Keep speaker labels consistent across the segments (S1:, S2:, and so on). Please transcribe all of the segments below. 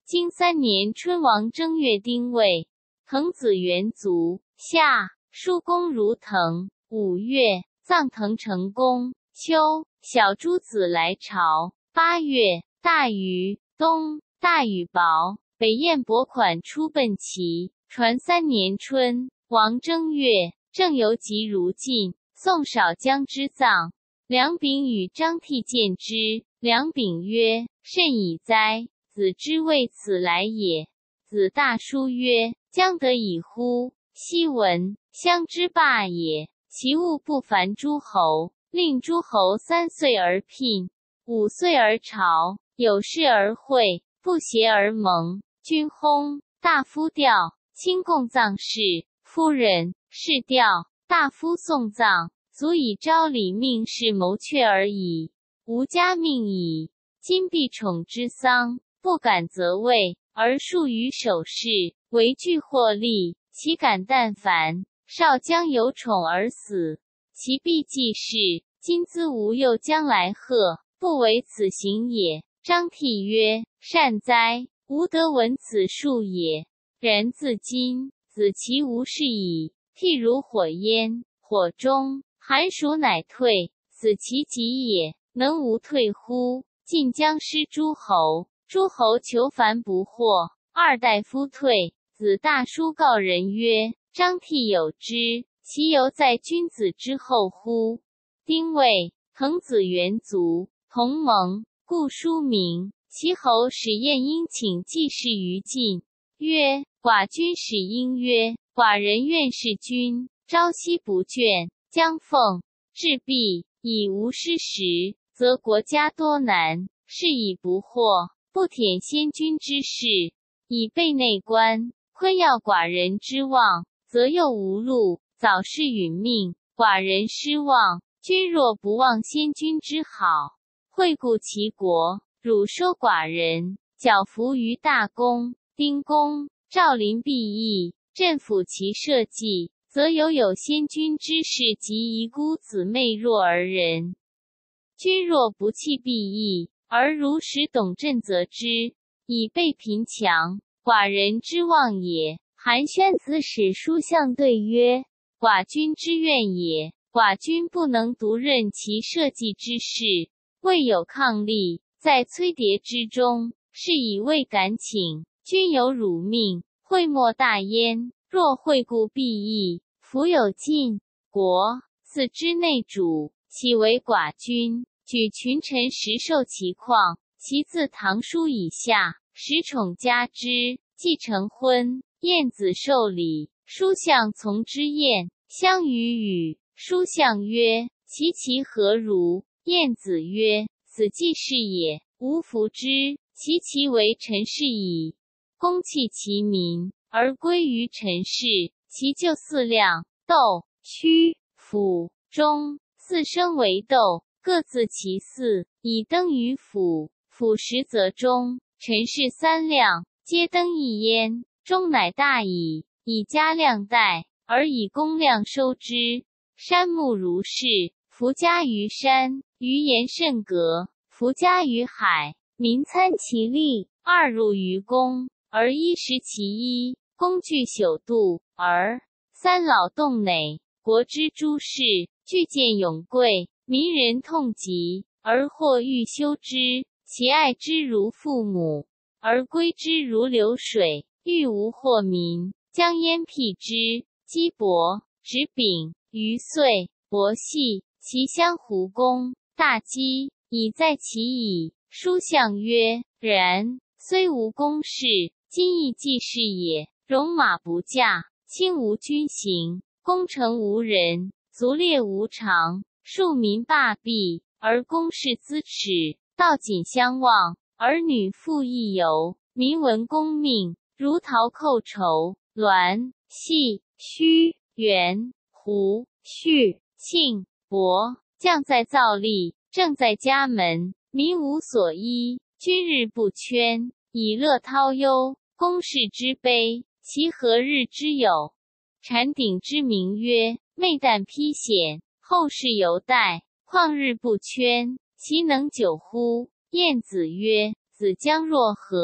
S1: 经3年春王正月丁未，滕子元卒。夏，叔公如滕。5月，葬滕成公。秋，小诸子来朝。8月，大禹。冬，大禹雹。北燕拨款出奔齐。传3年春，王正月，正由疾如晋。宋少姜之葬。梁秉与张替见之。梁秉曰：甚矣哉！子之为此来也。子大叔曰：将得以乎？昔闻相之霸也，其物不凡诸侯，令诸侯3岁而聘，5岁而朝，有事而会，不协而盟。君薨，大夫吊，亲共葬事，夫人是吊，大夫送葬，足以昭礼命事谋阙而已。吾家命矣。今必宠之丧，不敢则位，而数于守室，为惧或利，其敢但凡，少将有宠而死，其必既是。今兹吾又将来贺，不为此行也。张替曰：善哉，吾得闻此术也。然自今，子其无事矣。譬如火焰，火中，寒暑乃退，死其极也，能无退乎？晋将失诸侯，诸侯求凡不获。2代夫退，子大叔告人曰：张替有之，其犹在君子之后乎？丁未，滕子元卒。同盟，故书名。其侯使晏婴请祭事于晋，曰：寡君使婴曰：寡人愿事君，朝夕不倦，将奉至毕，以无失时，则国家多难，是以不惑，不舔先君之事，以备内官。昆要寡人之望，则又无路，早是殒命。寡人失望，君若不忘先君之好，惠顾其国，汝收寡人，剿服于大公。丁公，赵临必义，镇抚其社稷，则有先君之事及遗孤姊妹弱而人。君若不弃必义，而如实董朕则之，以备贫强，寡人之望也。韩宣子使书相对曰：寡君之愿也。寡君不能独任其社稷之事，未有抗力，在摧迭之中，是以未敢请。君有汝命，讳莫大焉。若惠顾必义，弗有晋国此之内主，岂为寡君？举群臣实受其况，其自唐书以下，实宠加之。既成婚，晏子受礼，书相从之宴，相与语。书相曰：其何如？晏子曰：此既是也，吾服之。其为臣事矣。公弃其民，而归于臣事，其就4量：斗、屈、辅、忠，4生为斗，各自其祀，以登于府。府实则中，臣事3量，皆登一焉。忠乃大矣，以加量待，而以公量收之。山木如是，夫加于山，鱼盐甚格；夫加于海，民参其利。2入于宫，而1食其一，工具朽度，而3老动馁。国之诸事，具见永贵，民人痛疾，而或欲修之。其爱之如父母，而归之如流水。欲无祸民，将焉辟之。姬伯、直丙、于岁、伯系，其相胡公。大饥，以在其矣。书相曰：然，虽无公事，今亦既是也。戎马不驾，轻无军行，攻城无人，卒猎无常，庶民罢弊，而公事滋耻，道谨相望，儿女妇亦游。民闻公命，如逃寇仇。栾、系、须、元、胡、胥、庆、伯，将在造吏，政在家门，民无所依，君日不圈，以乐叨忧。公事之悲，其何日之有？禅鼎之名曰：昧旦披险，后世犹待。况日不圈，其能久乎？晏子曰：子将若何？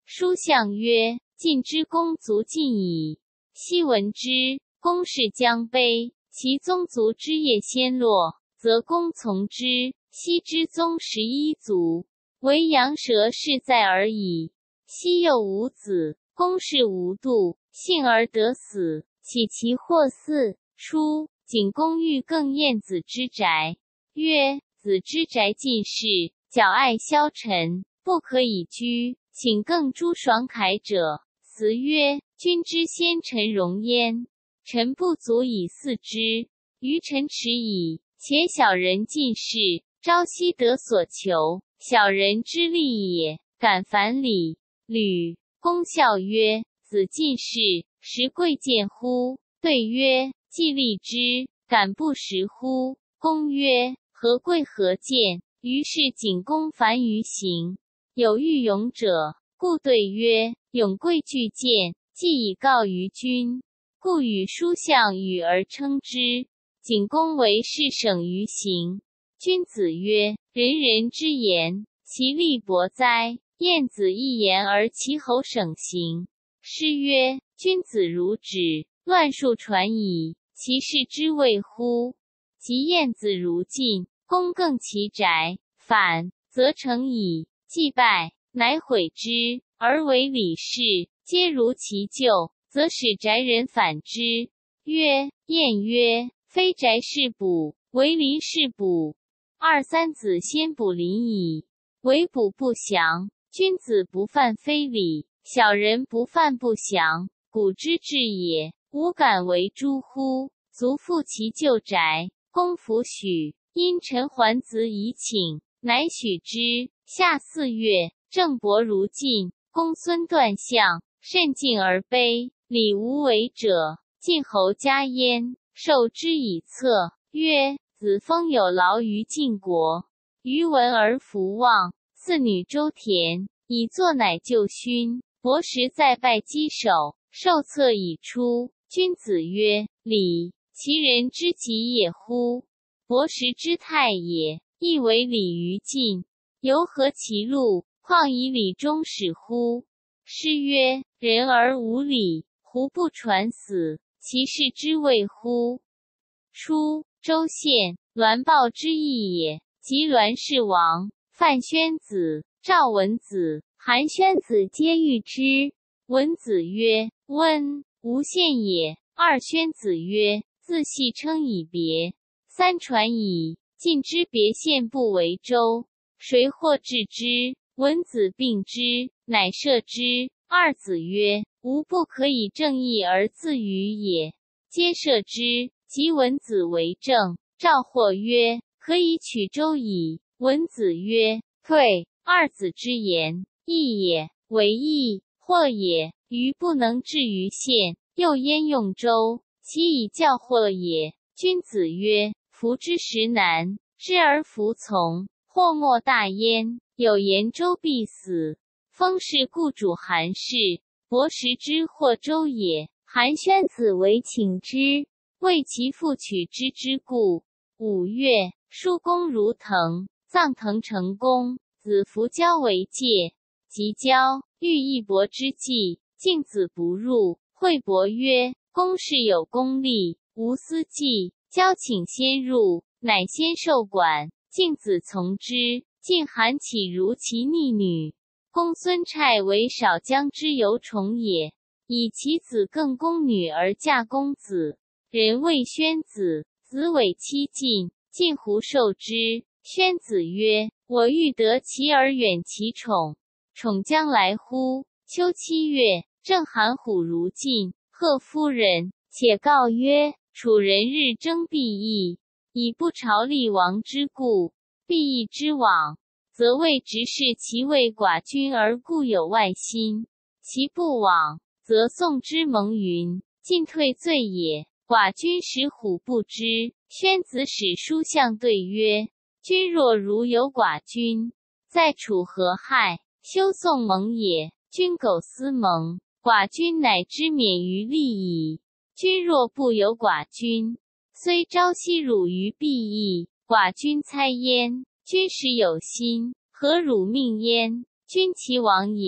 S1: 书相曰：晋之公卒尽矣。昔闻之，公氏将卑，其宗族之业先落，则公从之。昔之宗11族，唯羊蛇是在而已。昔幼无子，公氏无度，幸而得死，岂其祸祀？书景公欲更晏子之宅，曰：子之宅尽世，矫爱消沉，不可以居，请更诸爽凯者。子曰：君之先臣容焉，臣不足以祀之，于臣耻矣。且小人尽世，朝夕得所求，小人之利也，敢反礼。吕公笑曰：子尽世，实贵贱乎？对曰：既立之，敢不实乎？公曰：何贵何贱？于是景公反于行。有欲勇者，故对曰：勇贵惧贱，既以告于君，故与书相与而称之。景公为是省于行。君子曰：人人之言，其利薄哉？晏子一言而其侯省行。诗曰：君子如止，乱数传矣，其事之谓乎？及晏子如晋，公更其宅，反，则成矣。既败，乃毁之，而为礼事，皆如其旧，则使宅人反之。晏曰：非宅事补，为邻事补。二三子先补邻矣，为补不祥。君子不犯非礼，小人不犯不祥，古之至也。吾敢为诸乎？卒复其旧宅。公弗许，因陈桓子以请，乃许之。夏4月，郑伯如晋，公孙断相，甚敬而卑。礼无为者，晋侯加焉，受之以策，曰：子封有劳于晋国，余闻而弗忘。次女周田，以作乃就勋。伯时在拜稽首，受册以出。君子曰：礼，其人之极也乎？伯时之泰也，亦为礼于晋，犹何其路？况以礼终始乎？诗曰：人而无礼，胡不传死？其事之谓乎？书周献，栾豹之义也。及栾氏亡，范宣子、赵文子、韩宣子皆遇之。文子曰：温，无献也。二宣子曰：自系称以别。三传矣。晋之别献不为周，谁或治之？文子病之，乃赦之。二子曰：吾不可以正义而自娱也，皆赦之。及文子为政，赵或曰：可以取周矣。文子曰：退。二子之言，义也，为义，或也。余不能治于县，又焉用周？其以教或也。君子曰：夫之时难，知而服从，或莫大焉。有言周必死，封氏故主韩氏，伯时之或周也。韩宣子为请之，为其父取之之故。5月，叔公如滕，葬滕成公，子服交为戒。及交，欲一伯之计，敬子不入。惠伯曰：公事有公力，无私计。交请先入，乃先受管，敬子从之。晋韩岂如其逆女？公孙瓒为少姜之由宠也，以其子更公女而嫁公子。人谓宣子，子委妻晋，晋胡受之。宣子曰：我欲得其而远其宠，宠将来乎？秋7月，郑韩虎如晋，贺夫人，且告曰：楚人日争必义，以不朝厉王之故，必义之往，则谓直视其为寡君而故有外心；其不往，则宋之蒙云，进退罪也。寡君使虎不知。宣子使书相对曰：君若如有寡君，在楚何害？修宋盟也。君苟思盟，寡君乃知免于利矣。君若不有寡君，虽朝夕辱于必义，寡君猜焉。君实有心，何辱命焉？君其亡也，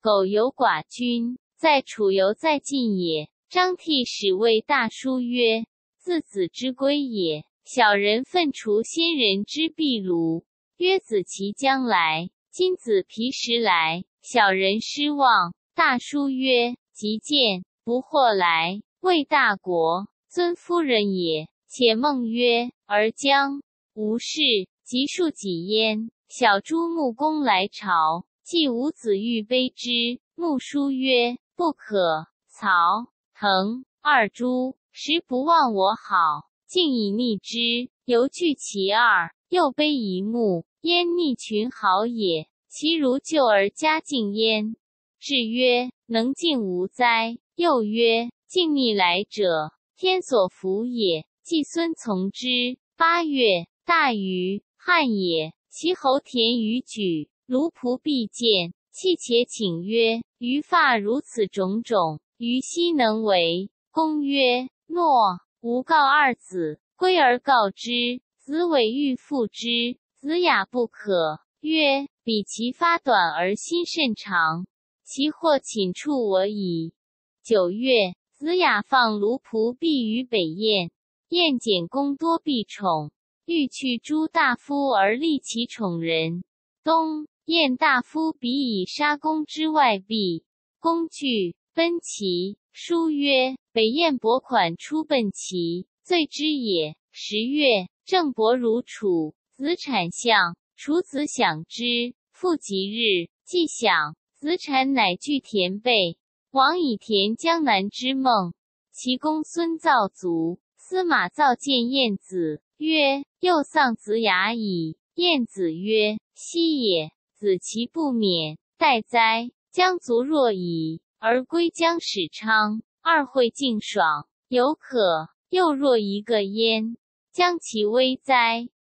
S1: 苟有寡君，在楚犹在晋也。张悌使谓大叔曰：自子之归也。小人愤除先人之壁炉。曰：子其将来，今子皮实来。小人失望。大叔曰：即见，不惑来，为大国，尊夫人也。且梦曰：而将无事，即数己焉。小诸穆公来朝，既无子欲卑之。穆叔曰：不可。曹、滕二诸实不忘我好，竟以逆之，犹惧其二，又卑一目，焉逆群豪也？其如救而嘉靖焉。至曰：能敬无哉？又曰：敬逆来者，天所福也。季孙从之。8月，大禹，汉也。其侯田于举，卢仆必见，弃且请曰：余发如此种种，余悉能为？公曰：诺。吾告二子，归而告之。子伟欲复之，子雅不可。曰：彼其发短而心甚长，其或寝处我矣。9月，子雅放卢仆避于北燕。燕简公多避宠，欲去诸大夫而立其宠人。冬，燕大夫比以杀公之外避，公惧，奔齐。书曰：北燕伯款出奔齐，罪之也。10月，郑伯如楚，子产相，楚子享之。复吉日，既享，子产乃据田备，往以田江南之梦。其公孙造卒，司马造见晏子，曰：又丧子雅矣。晏子曰：惜也。子其不免，待哉！将卒若矣，而归将使昌，二会尽爽，犹可。又若一个焉，将其危哉！